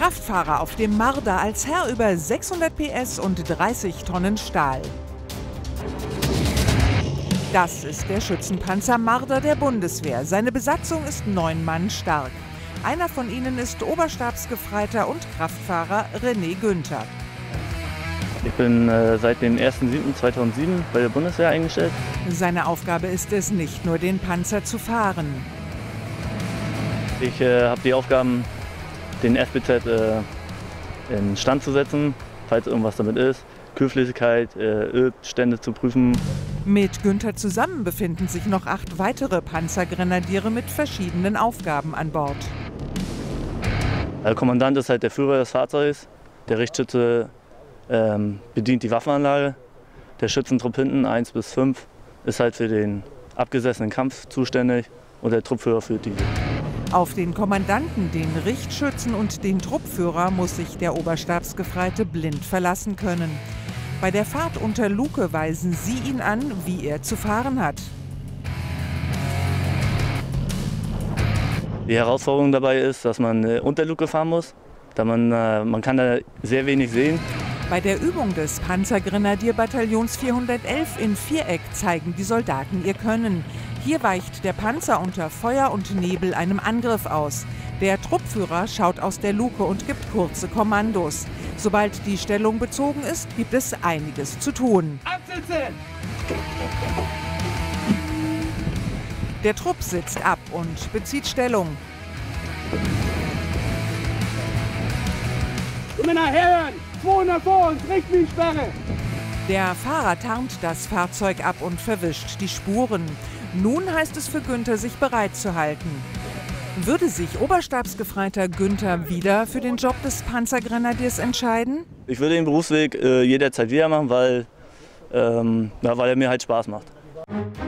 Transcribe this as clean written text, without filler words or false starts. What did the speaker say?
Kraftfahrer auf dem Marder als Herr über 600 PS und 30 Tonnen Stahl. Das ist der Schützenpanzer Marder der Bundeswehr. Seine Besatzung ist 9 Mann stark. Einer von ihnen ist Oberstabsgefreiter und Kraftfahrer René Günther. Ich bin seit dem 1.7.2007 bei der Bundeswehr eingestellt. Seine Aufgabe ist es, nicht nur den Panzer zu fahren. Ich habe die Aufgaben, den FBZ in Stand zu setzen, falls irgendwas damit ist. Kühlflüssigkeit, Ölstände zu prüfen. Mit Günther zusammen befinden sich noch 8 weitere Panzergrenadiere mit verschiedenen Aufgaben an Bord. Der Kommandant ist halt der Führer des Fahrzeugs. Der Richtschütze bedient die Waffenanlage. Der Schützentrupp hinten, 1 bis 5, ist halt für den abgesessenen Kampf zuständig und der Truppführer führt die. Auf den Kommandanten, den Richtschützen und den Truppführer muss sich der Oberstabsgefreite blind verlassen können. Bei der Fahrt unter Luke weisen sie ihn an, wie er zu fahren hat. Die Herausforderung dabei ist, dass man unter Luke fahren muss. Da man kann da sehr wenig sehen. Bei der Übung des Panzergrenadierbataillons 411 in Viereck zeigen die Soldaten ihr Können. Hier weicht der Panzer unter Feuer und Nebel einem Angriff aus. Der Truppführer schaut aus der Luke und gibt kurze Kommandos. Sobald die Stellung bezogen ist, gibt es einiges zu tun. Absitzen! Der Trupp sitzt ab und bezieht Stellung. Die Männer herren! 200 vor uns, Richtlinsperre! Der Fahrer tarnt das Fahrzeug ab und verwischt die Spuren. Nun heißt es für Günther, sich bereit zu halten. Würde sich Oberstabsgefreiter Günther wieder für den Job des Panzergrenadiers entscheiden? Ich würde den Berufsweg jederzeit wieder machen, weil er mir halt Spaß macht.